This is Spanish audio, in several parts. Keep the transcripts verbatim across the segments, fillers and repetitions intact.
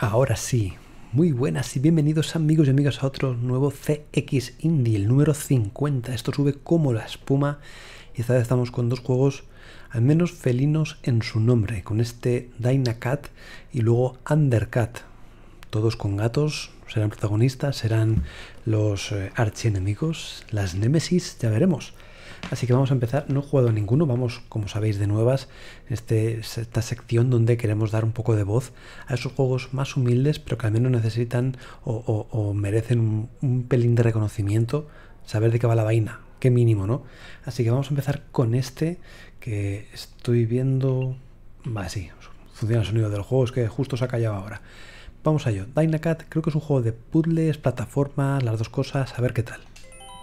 Ahora sí, muy buenas y bienvenidos amigos y amigas a otro nuevo C X Indie, el número cincuenta. Esto sube como la espuma y esta vez estamos con dos juegos al menos felinos en su nombre, con este Dynacat y luego Undercat. Todos con gatos, serán protagonistas, serán los eh, archienemigos, las némesis, ya veremos. Así que vamos a empezar. No he jugado a ninguno, vamos, como sabéis, de nuevas. Este, esta sección donde queremos dar un poco de voz a esos juegos más humildes, pero que al menos necesitan o, o, o merecen un, un pelín de reconocimiento, saber de qué va la vaina, qué mínimo, ¿no? Así que vamos a empezar con este, que estoy viendo... Vale, sí, funciona el sonido del juego, es que justo se ha callado ahora. Vamos a ello. Dynacat, creo que es un juego de puzzles, plataformas, las dos cosas, a ver qué tal.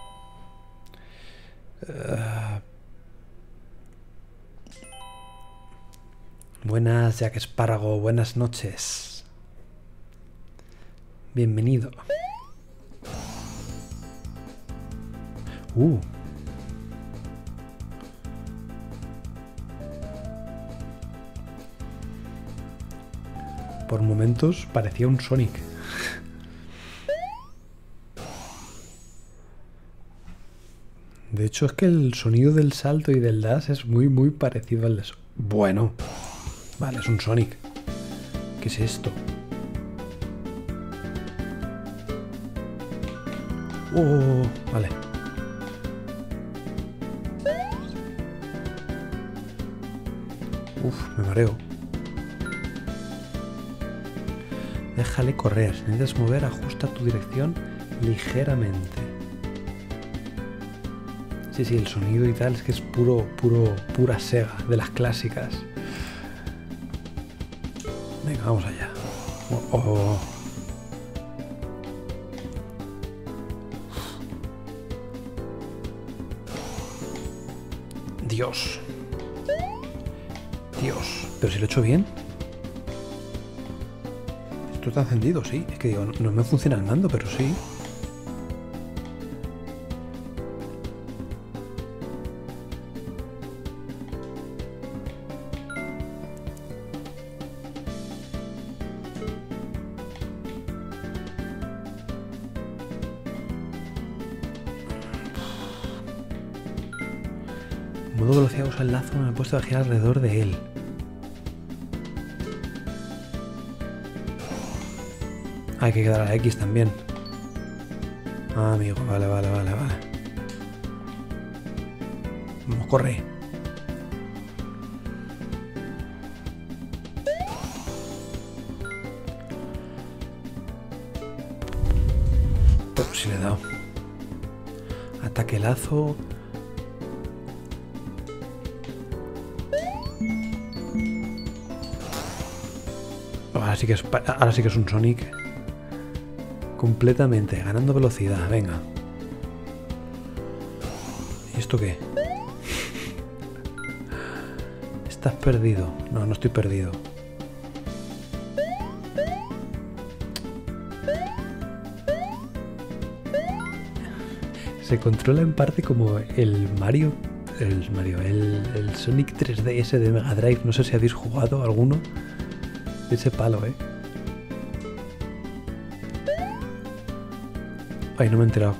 Uh, buenas, Jack Espárrago, buenas noches. Bienvenido. Uh. Por momentos parecía un Sonic. De hecho, es que el sonido del salto y del dash es muy, muy parecido al de... Bueno. Vale, es un Sonic. ¿Qué es esto? Oh, vale. Uf, me mareo. Déjale correr. Si necesitas mover, ajusta tu dirección ligeramente. Sí, sí, el sonido y tal es que es puro, puro, pura Sega, de las clásicas. Venga, vamos allá. Oh, oh. Dios. Dios. Pero si lo he hecho bien. Esto está encendido, sí. Es que digo, no, no me funciona el mando, pero sí. Modo velocidad usa el lazo, me he puesto a girar alrededor de él. Hay que quedar a la X también. Ah, amigo, vale, vale, vale, vale. Vamos, corre. Pero si le he dado. Ataque lazo. Ahora sí que es, ahora sí que es un Sonic. Completamente, ganando velocidad, venga. ¿Y esto qué? Estás perdido. No, no estoy perdido. Se controla en parte como el Mario, el Mario, el, el Sonic tres D S de Mega Drive. No sé si habéis jugado alguno de ese palo, ¿eh? Ay, no me he enterado.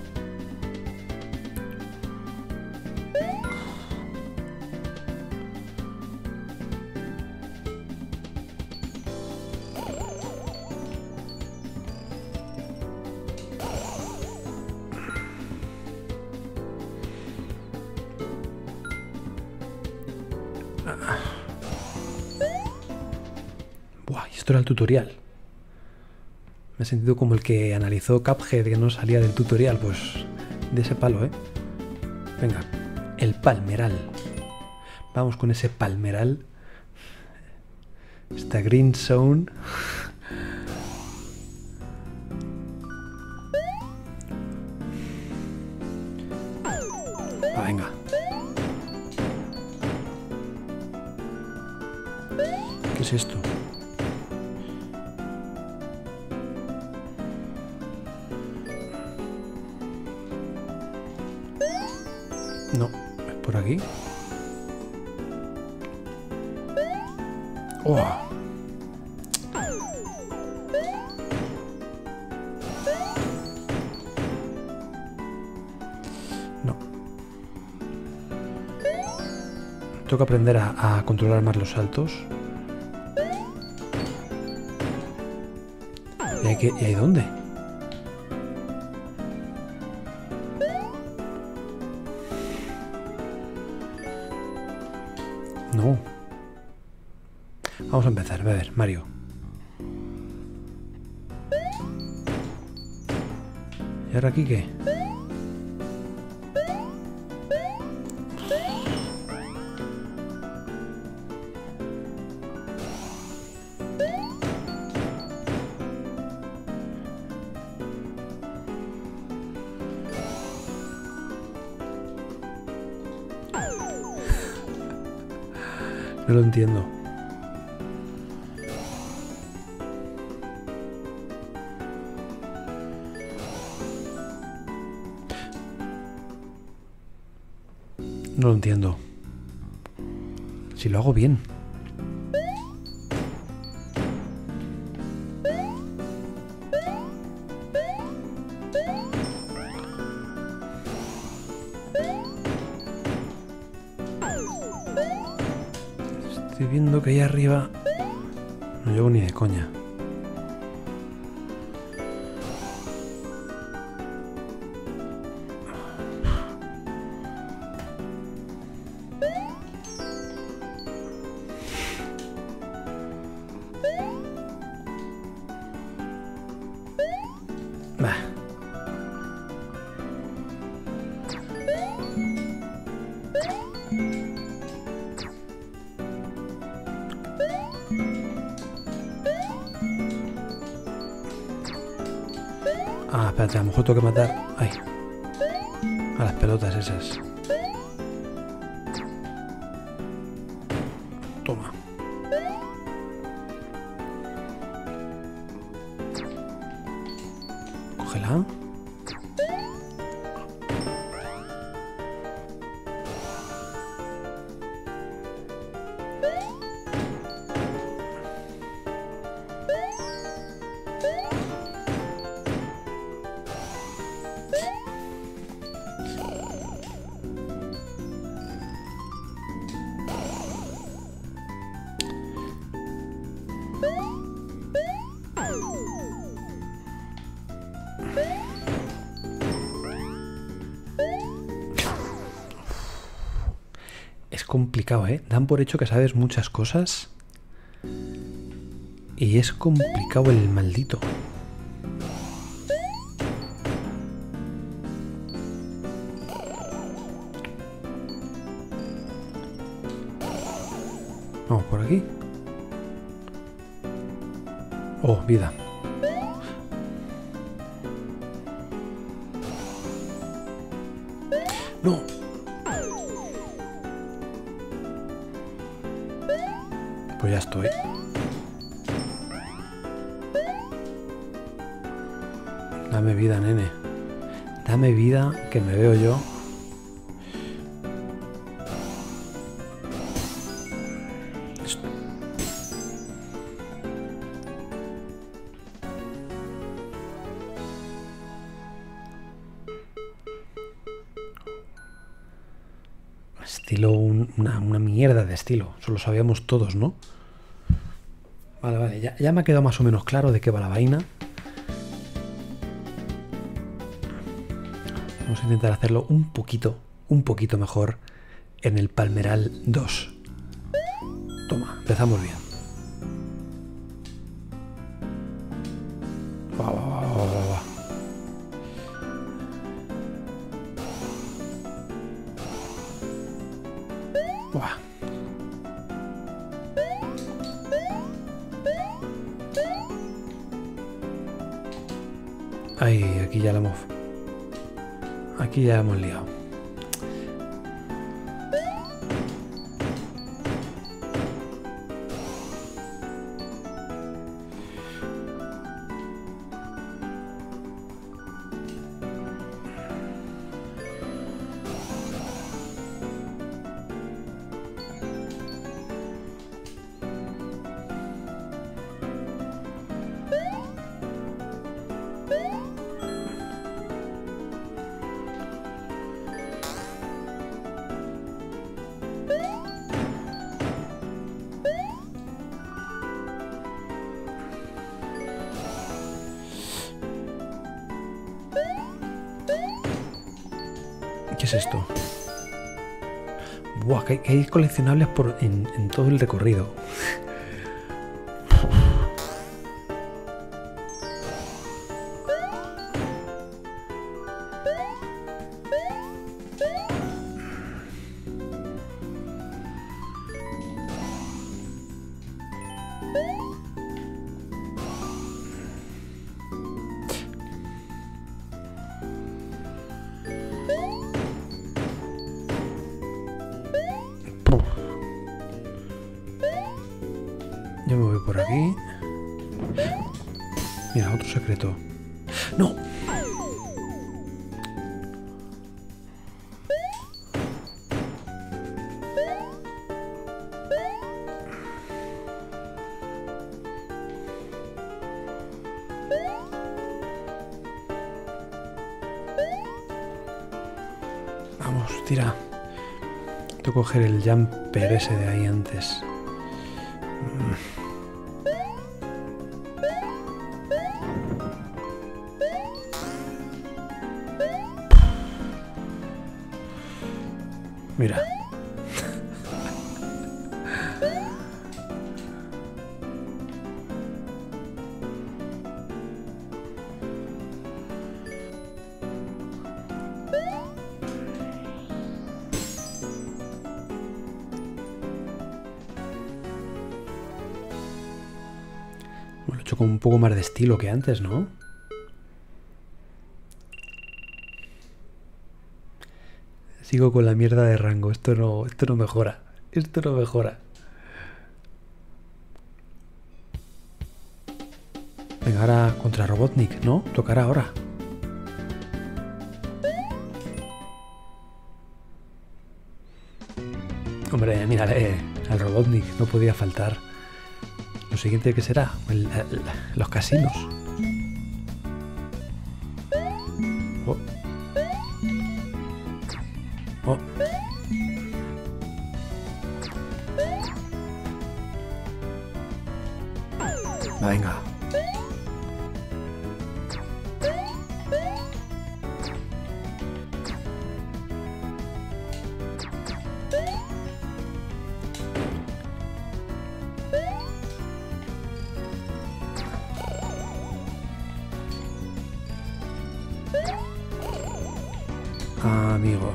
Buah, esto era el tutorial. Me he sentido como el que analizó Cuphead, que no salía del tutorial, pues de ese palo, ¿eh? Venga, el palmeral. Vamos con ese palmeral. Esta Green Zone. Ah, venga. ¿Qué es esto? No, es por aquí. Oh. Tengo que aprender a, a controlar más los saltos. ¿Y hay, que, ¿Y hay dónde? No. Vamos a empezar. A ver, Mario. ¿Y ahora aquí qué? No lo entiendo. No lo entiendo. Si lo hago bien. Estoy viendo que ahí arriba no llego ni de coña. Bah. Ah, espérate, a lo mejor tengo que matar... Ay. A las pelotas esas. Toma. Cógela. Es complicado, ¿eh? Dan por hecho que sabes muchas cosas. Y es complicado el maldito. Vamos por aquí. Oh, vida. No. Pues ya estoy. Dame vida, nene. Dame vida, que me veo yo. Estilo, un, una, una mierda de estilo. Eso lo sabíamos todos, ¿no? Vale, vale. Ya, ya me ha quedado más o menos claro de qué va la vaina. Vamos a intentar hacerlo un poquito, un poquito mejor en el Palmeral dos. Toma, empezamos bien. Va, va, va, va, va, va. Buah. Ay, aquí ya la hemos... Aquí ya la hemos liado. ¿Qué es esto? Buah, que hay, que hay coleccionables por, en, en todo el recorrido. Yo me voy por aquí. Mira, otro secreto. ¡No! Vamos, tira. Tengo que coger el jumper ese de ahí antes. Mira. Lo he hecho con un poco más de estilo que antes, ¿no? Sigo con la mierda de rango. Esto no, esto no mejora. Esto no mejora. Venga, ahora contra Robotnik, ¿no? Tocará ahora. Hombre, mírale, al Robotnik no podía faltar. Lo siguiente que será, el, el, los casinos. Oh. Oh. Venga. Ah, amigo.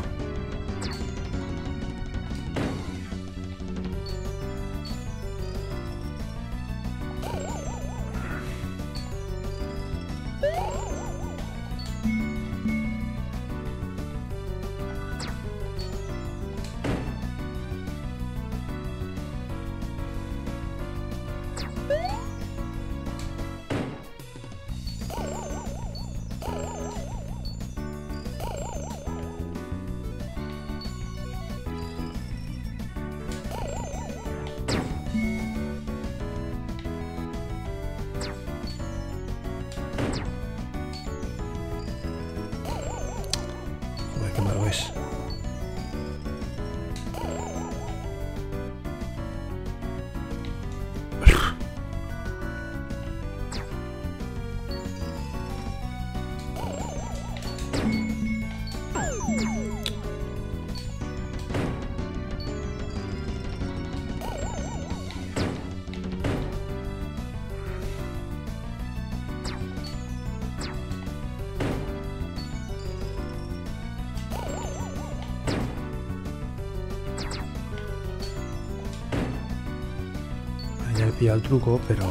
Joder, qué malo es. Ya he pillado el truco, pero...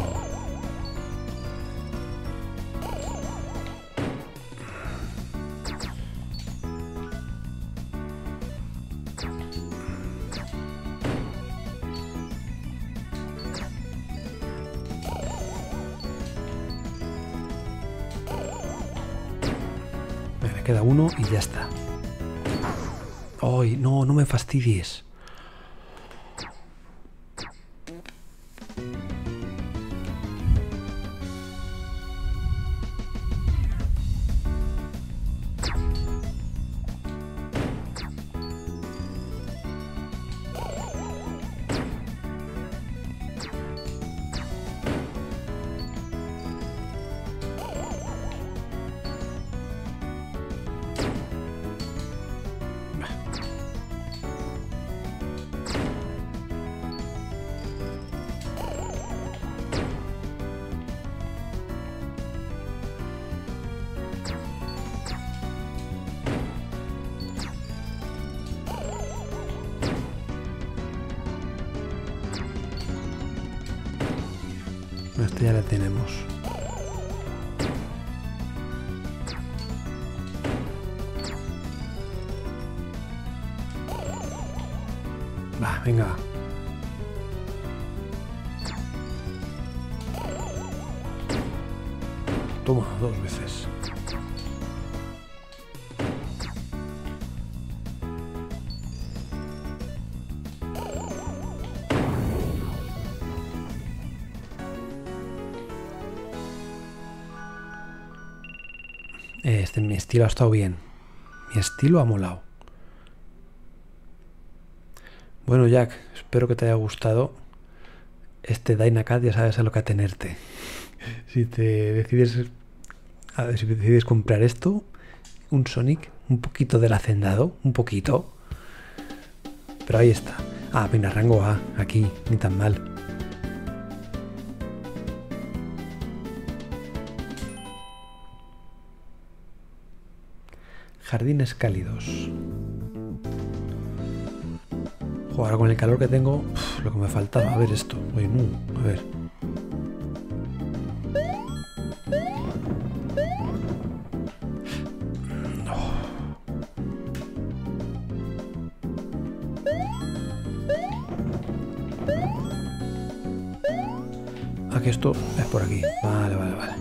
Me queda uno y ya está. ¡Ay, no, no me fastidies! ya la tenemos. Va, venga. Toma, dos veces. Este, mi estilo ha estado bien. Mi estilo ha molado. Bueno, Jack, espero que te haya gustado. Este Dynacat ya sabes a lo que atenerte. Si te decides, a ver, si decides comprar esto, un Sonic, un poquito del hacendado, un poquito. Pero ahí está. Ah, venga, rango A, aquí, ni tan mal. Jardines cálidos. Ahora con el calor que tengo, uf, lo que me faltaba. A ver esto. Uy, no, a ver. No. Ah, que esto es por aquí. Vale, vale, vale.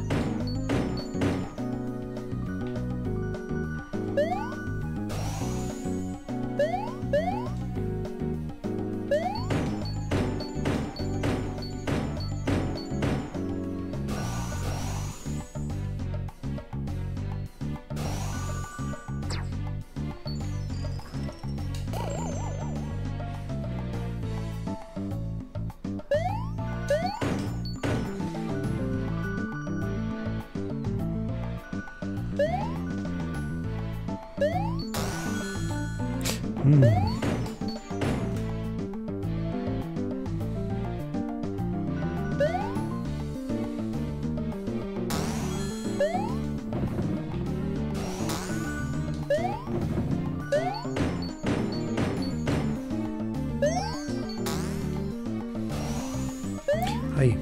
Mm. Ahí.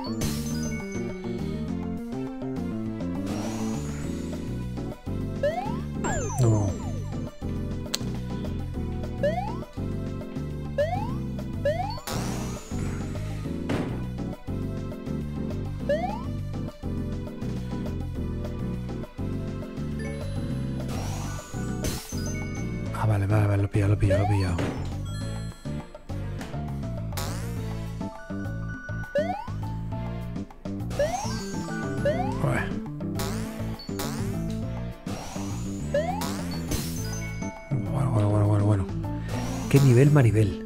No. Ah, vale, vale, vale, lo he pillado, lo he pillado, lo he pillado. Bueno, bueno, bueno, bueno, bueno. ¿Qué nivel Maribel?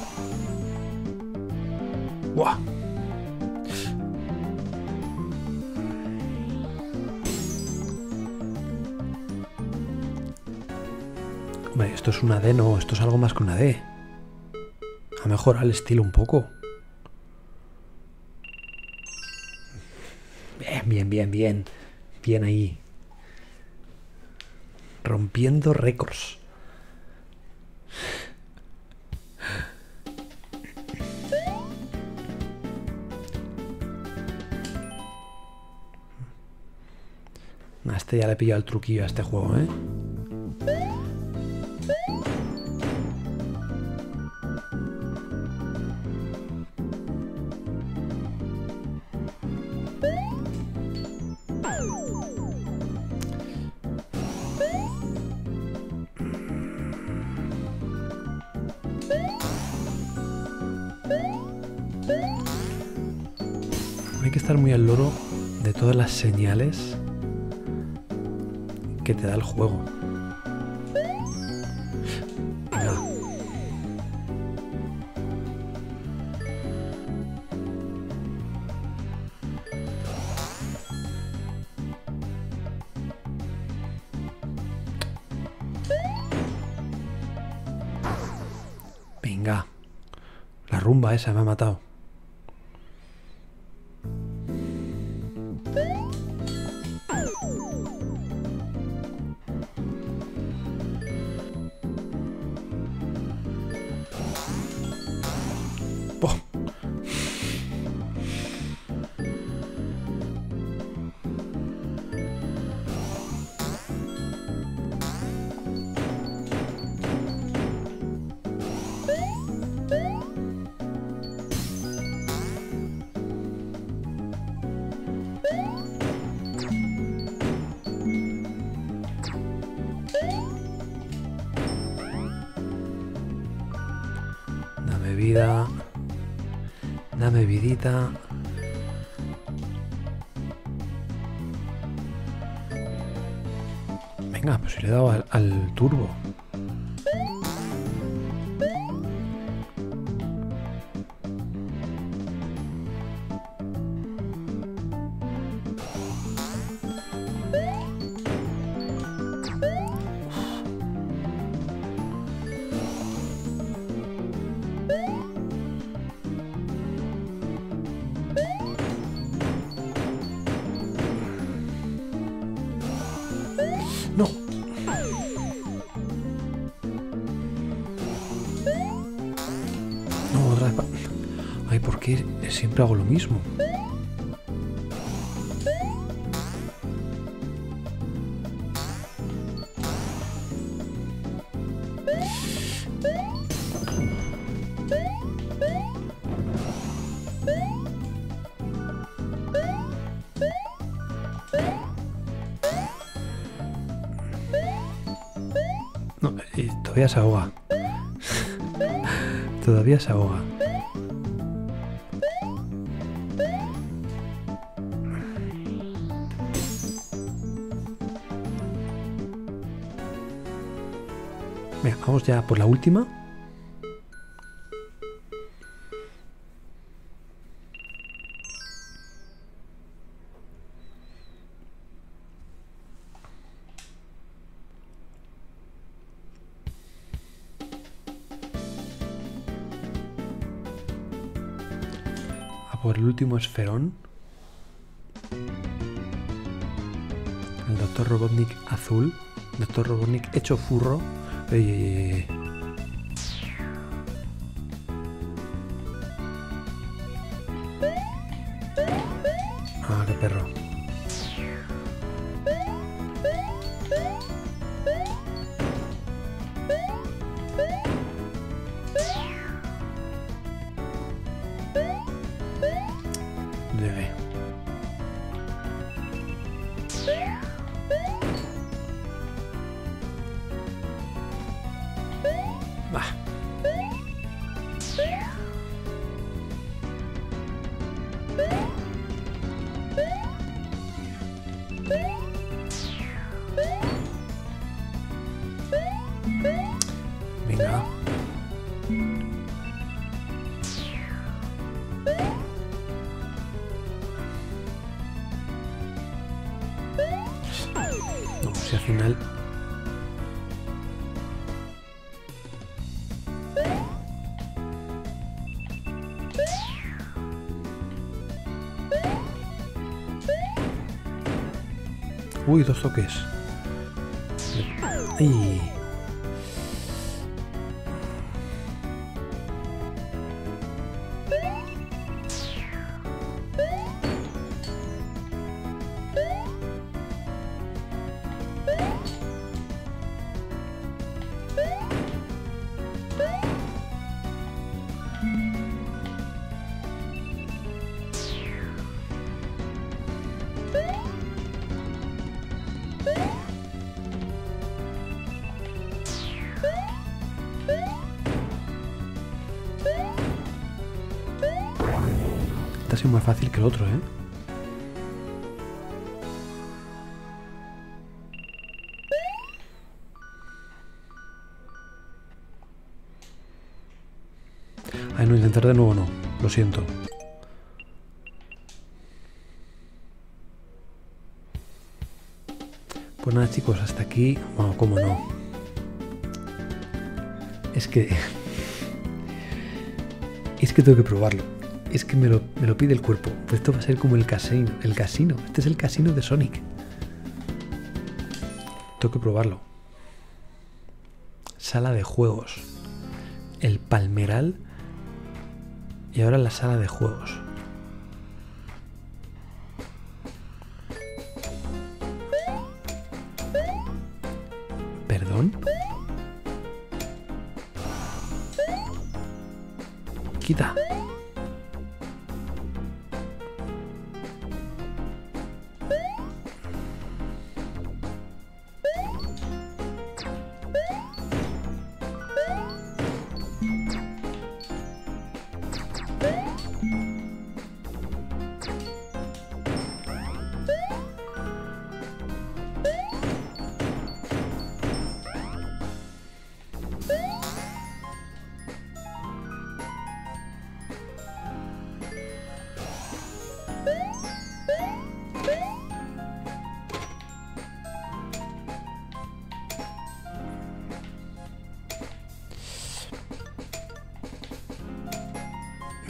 ¡Buah! Hombre, esto es una D, no, esto es algo más que una D. Ha mejorado el estilo un poco. Bien, bien, bien, bien. Bien ahí. Rompiendo récords. A este ya le he pillado el truquillo a este juego, ¿eh? Hay que estar muy al loro de todas las señales que te da el juego. Venga. Venga. La rumba esa me ha matado. vida. Dame vidita. Venga, pues le he dado al, al turbo. No. No, otra vez. Ay, ¿por qué siempre hago lo mismo? No, eh, todavía se ahoga. Todavía se ahoga. Venga, vamos ya por la última. Por el último esferón. El doctor Robotnik azul. doctor Robotnik hecho furro. Ey, ey, ey. Ah, qué perro. Debe. Va. Venga. No, si al final... Uy, dos toques. Ay. Este ha sido más fácil que el otro, ¿eh? Ay, no, intentar de nuevo no. Lo siento. Pues nada, chicos, hasta aquí. Bueno, cómo no. Es que... Es que tengo que probarlo. Es que me lo, me lo pide el cuerpo. Pues esto va a ser como el casino. El casino. Este es el casino de Sonic. Tengo que probarlo. Sala de juegos. El palmeral. Y ahora la sala de juegos. ¿Perdón? Quita.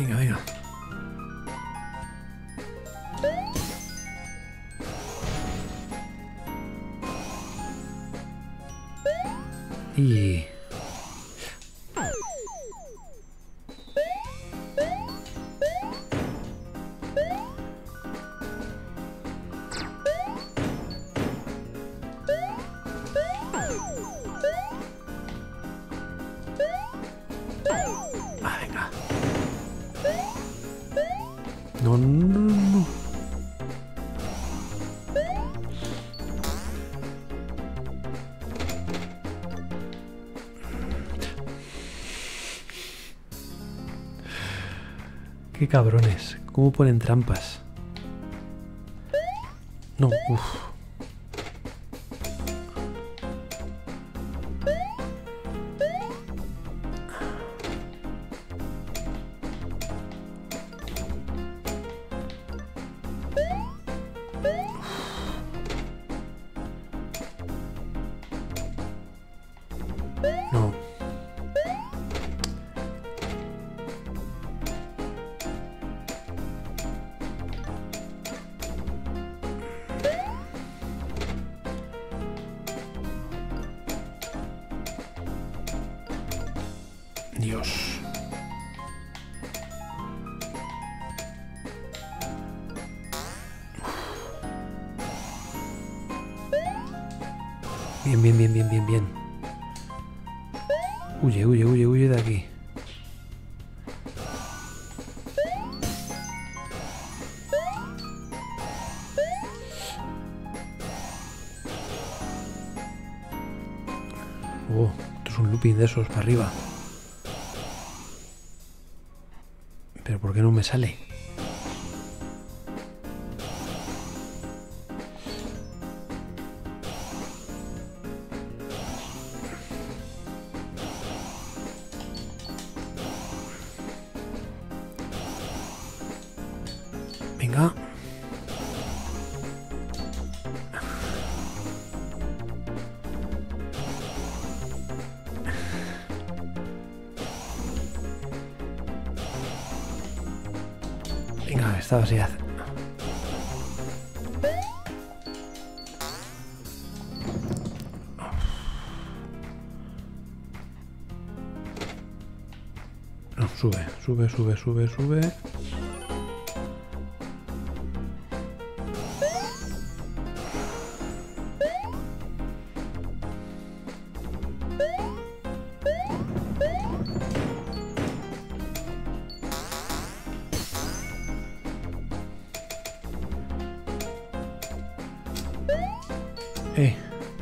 Venga, venga. Y... Ah, venga. No, no, no, no. Qué cabrones. ¿Cómo ponen trampas? No, uff. No. Dios. Bien, bien, bien, bien, bien, bien. Huye, huye, huye, huye de aquí. Oh, esto es un looping de esos para arriba. ¿Pero por qué no me sale? Venga. Venga, esta así hace. No, sube, sube, sube, sube, sube. Eh.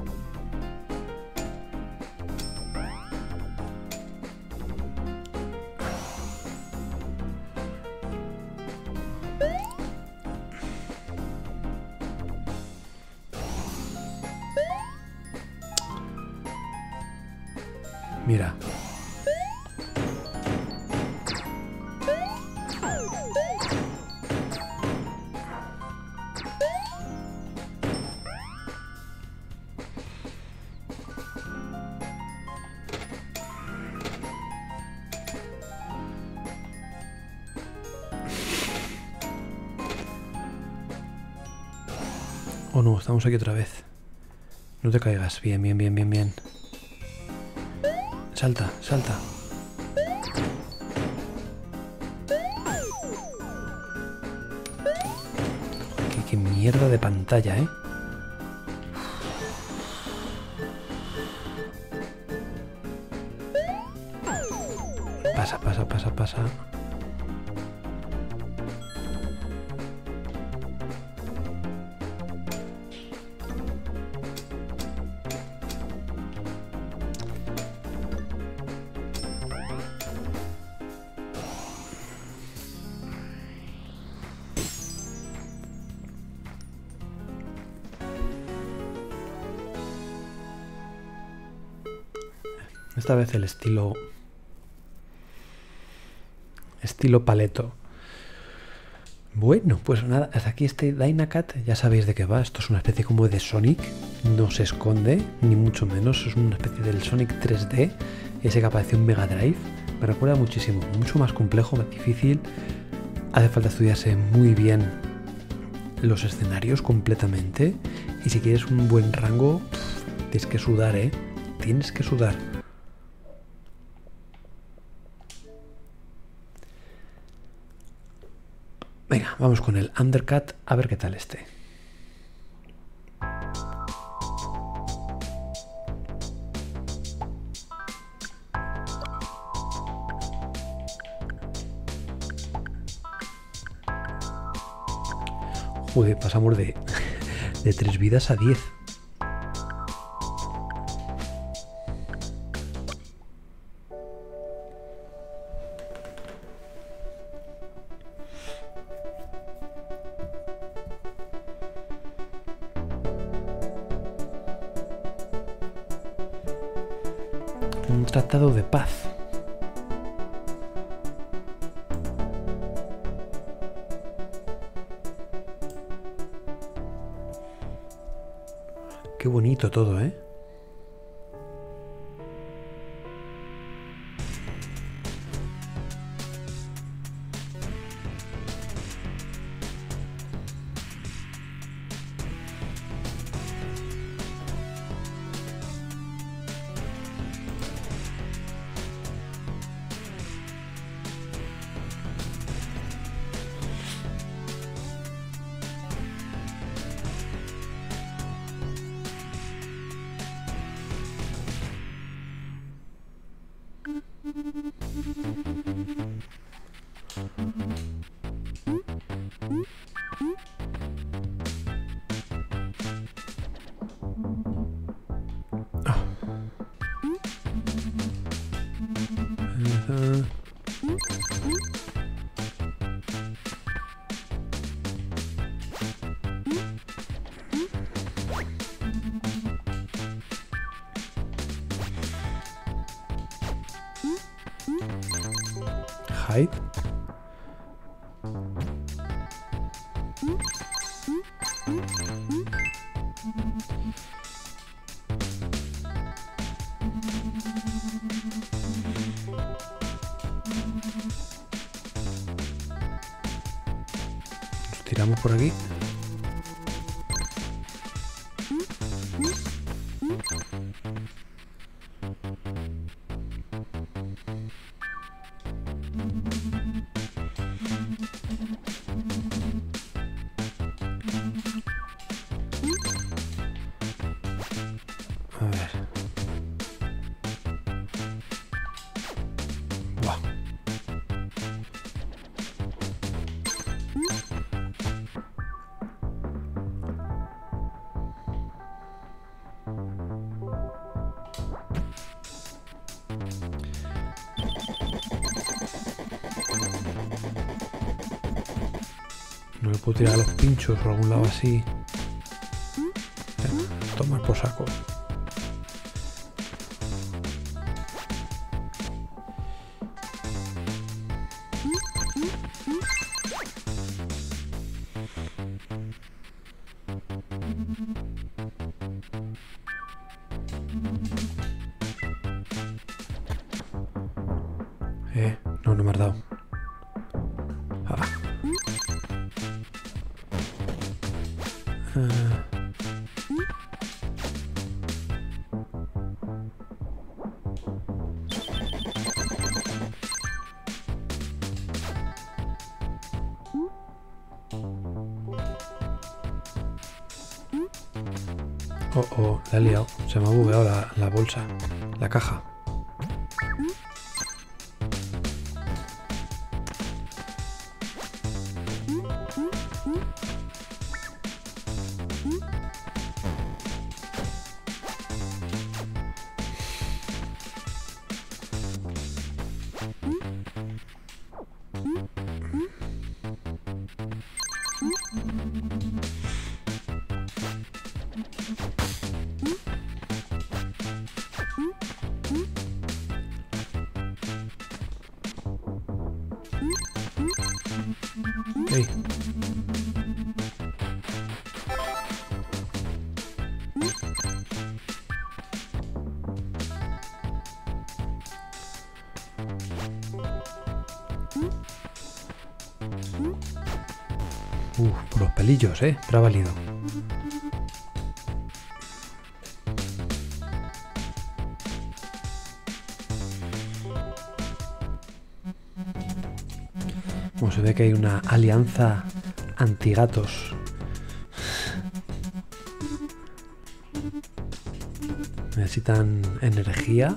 Mira. Oh no, estamos aquí otra vez. No te caigas. Bien, bien, bien, bien, bien. Salta, salta. Qué, qué mierda de pantalla, ¿eh? Pasa, pasa, pasa, pasa. Esta vez el estilo... Estilo paleto. Bueno, pues nada, hasta aquí este Dynacat. Ya sabéis de qué va. Esto es una especie como de Sonic. No se esconde, ni mucho menos. Es una especie del Sonic tres D. ese que apareció en Mega Drive. Me recuerda muchísimo, mucho más complejo, más difícil. Hace falta estudiarse muy bien los escenarios completamente. Y si quieres un buen rango, pff, tienes que sudar, ¿eh? Tienes que sudar. Venga, vamos con el Undercut, a ver qué tal este. Joder, pasamos de, de tres vidas a diez. Un tratado de paz. Qué bonito todo, ¿eh? Uh, hide. Nos tiramos por aquí. A ver. Buah. No le puedo tirar a los pinchos o algún lado así. Tomar por saco. Eh, no, no me has dado. Ah. Ah. Oh, oh, la he liado. Se me ha bugueado la, la bolsa, la caja. Hey. Uh, por los pelillos, ¿eh? Pero ha valido. Como se ve que hay una alianza antigatos. Necesitan energía.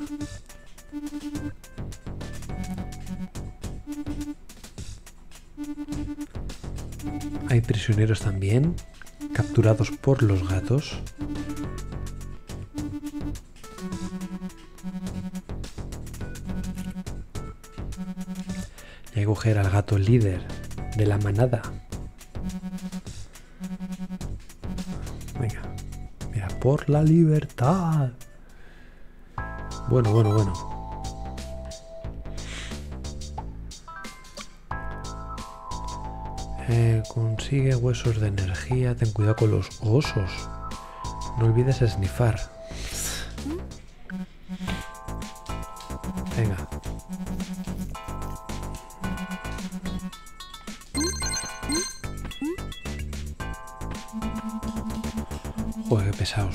Hay prisioneros también, capturados por los gatos. Y hay que coger al gato líder de la manada. Venga, mira, por la libertad. Bueno, bueno, bueno. Eh, consigue huesos de energía. Ten cuidado con los osos. No olvides esnifar. Venga. Joder, qué pesados.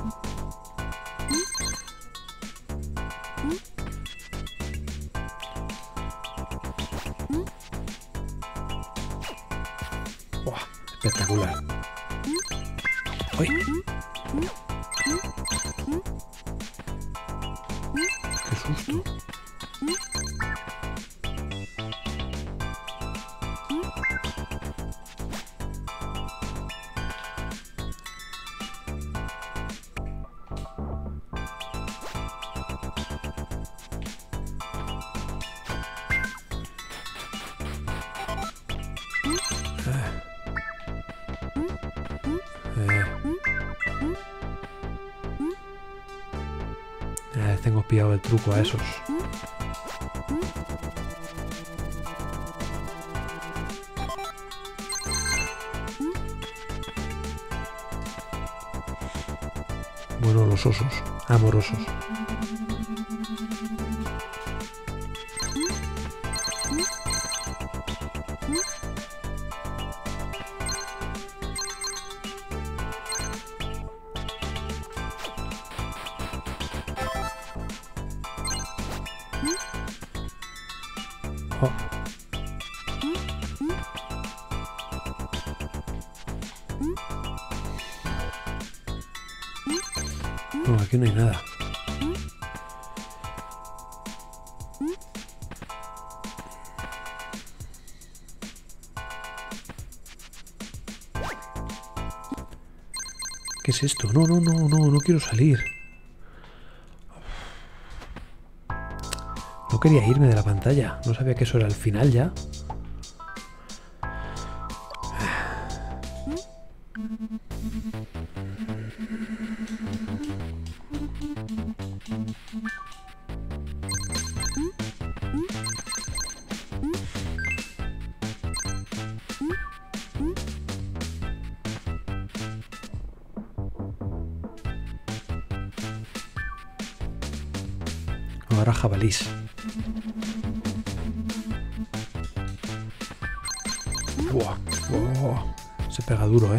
Buah, espectacular. ¡Uy! ¡Qué susto! Eh, tengo pillado el truco a esos. Bueno, los osos, amorosos. Oh. No, aquí no hay nada. ¿Qué es esto? No, no, no, no, no quiero salir. No quería irme de la pantalla. No sabía que eso era el final ya. Ahora jabalís. Buah, buah. Se pega duro, ¿eh?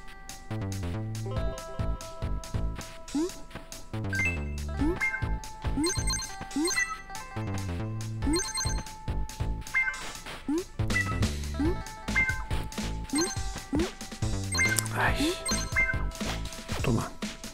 Ay. Toma.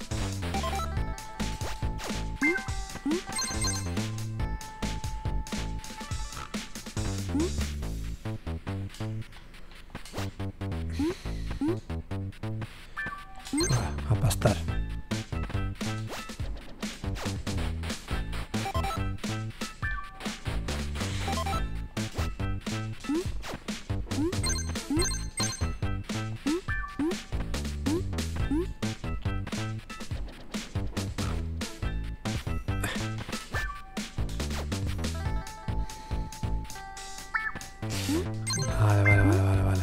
A pastar. Vale, vale, vale, vale, vale.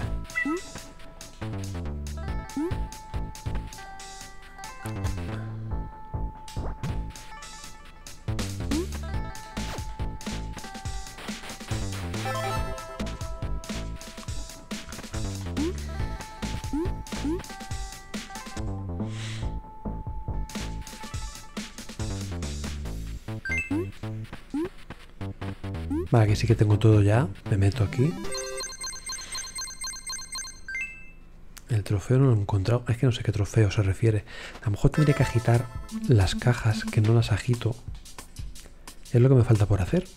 Vale, aquí sí que tengo todo ya. Me meto aquí. El trofeo no lo he encontrado. Es que no sé qué trofeo se refiere. A lo mejor tendría que agitar las cajas, que no las agito. Es lo que me falta por hacer.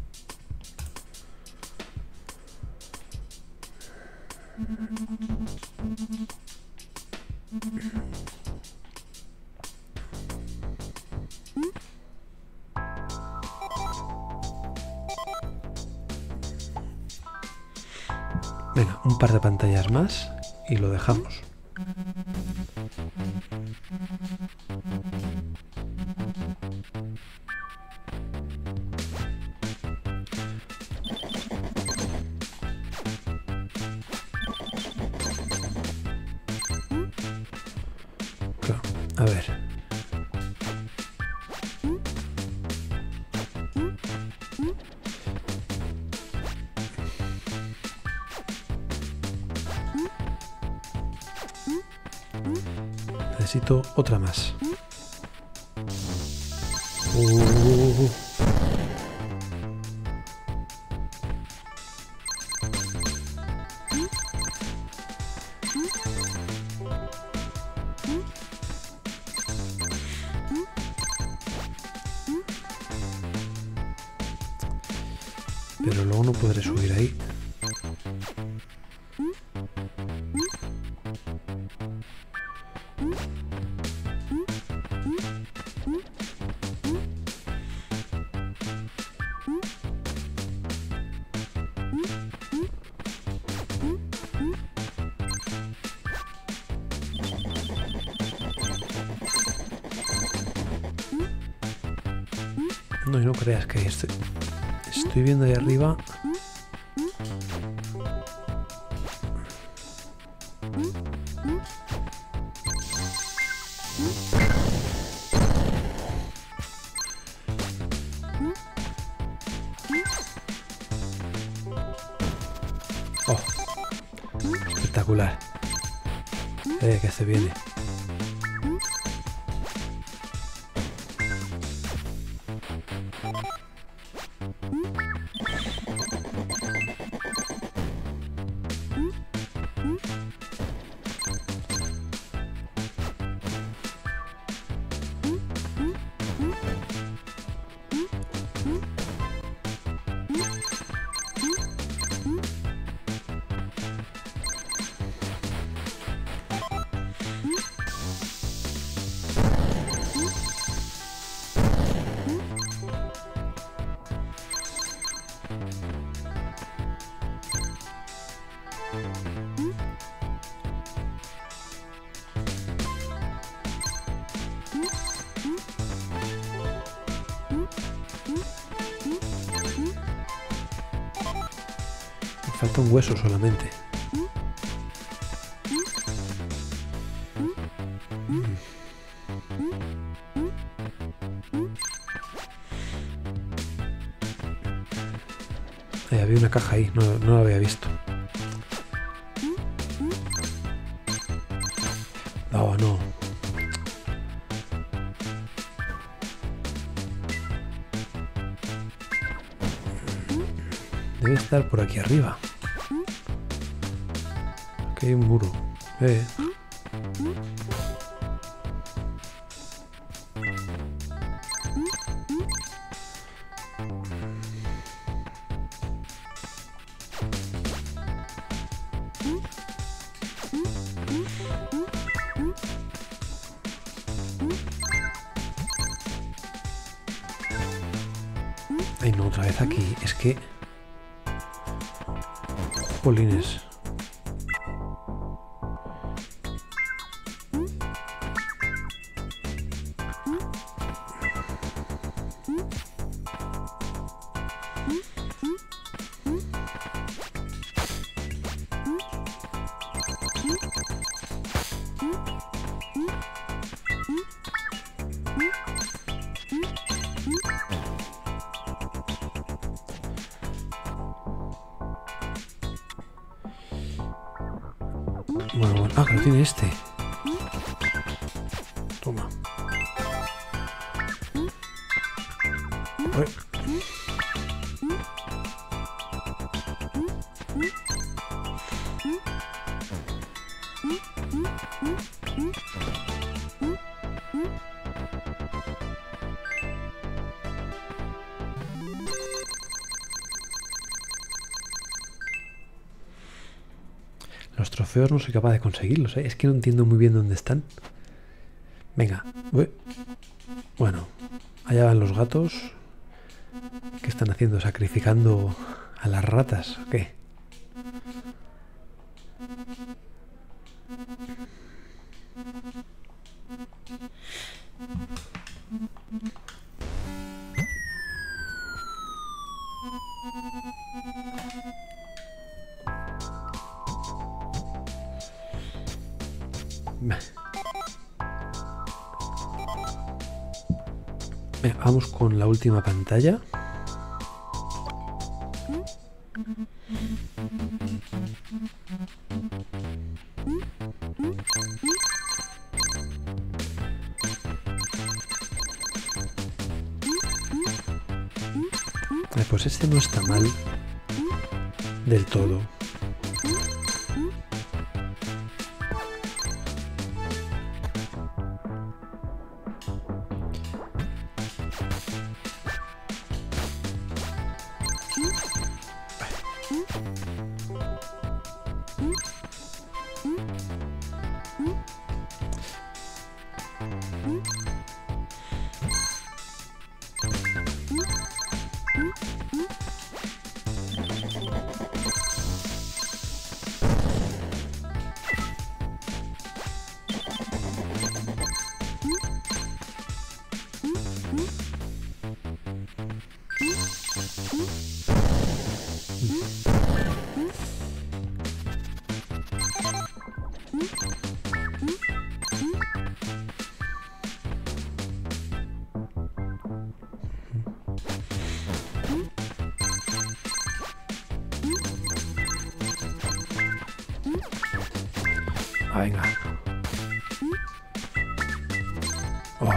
Venga, un par de pantallas más y lo dejamos. Claro, a ver. Necesito otra más. Uh. Pero luego no podré subir ahí. No, y no creas que estoy, estoy viendo ahí arriba. Oh, espectacular. Eh, que se viene. Me falta un hueso solamente. Eh, había una caja ahí, no, no la había visto. No, no. Debe estar por aquí arriba. Aquí hay un muro. Eh. Ay, no, otra vez aquí. Es que... Polines. Bueno, bueno. Ah, que lo tiene este. Toma. Uy. Los trofeos no soy capaz de conseguirlos, ¿eh? Es que no entiendo muy bien dónde están. Venga. Uy. Bueno, allá van los gatos. ¿Qué están haciendo? ¿Sacrificando a las ratas o qué? Venga, vamos con la última pantalla. Pues este no está mal del todo. Ah, venga. Oh.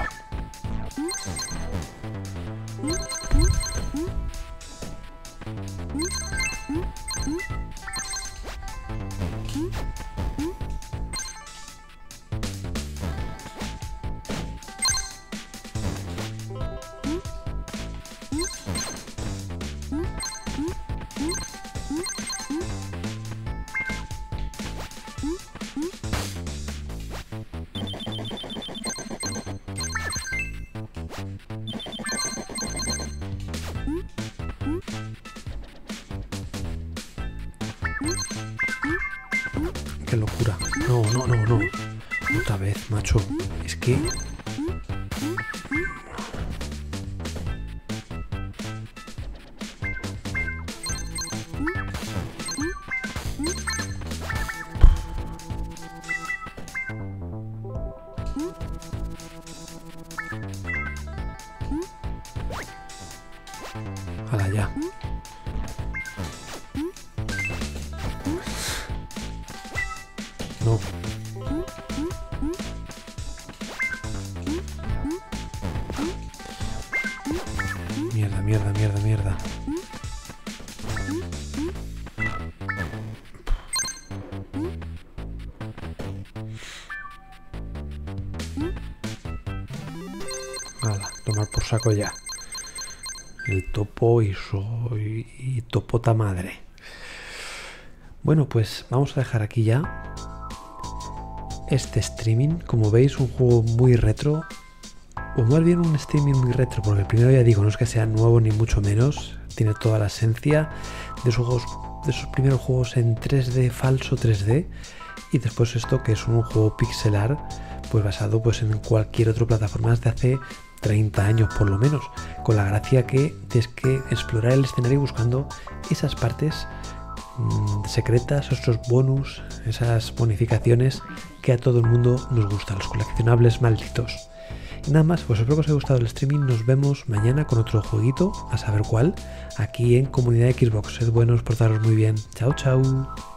Qué locura. No, no, no, no. Otra vez, macho. Es que... Hala, ya. No. Mierda, mierda, mierda, mierda. Hala, tomar por saco ya. El topo y soy y topota madre. Bueno, pues vamos a dejar aquí ya este streaming. Como veis, un juego muy retro, o más bien un streaming muy retro, porque el primero, ya digo, no es que sea nuevo ni mucho menos, tiene toda la esencia de esos juegos, de esos primeros juegos en tres D, falso tres D, y después esto que es un juego pixelar, pues basado pues en cualquier otra plataforma de hace treinta años por lo menos, con la gracia que tienes que explorar el escenario buscando esas partes mmm, secretas, esos bonus, esas bonificaciones que a todo el mundo nos gustan, los coleccionables malditos. Y nada más, pues espero que os haya gustado el streaming. Nos vemos mañana con otro jueguito, a saber cuál, aquí en Comunidad Xbox. Sed buenos, portaros muy bien. Chao, chao.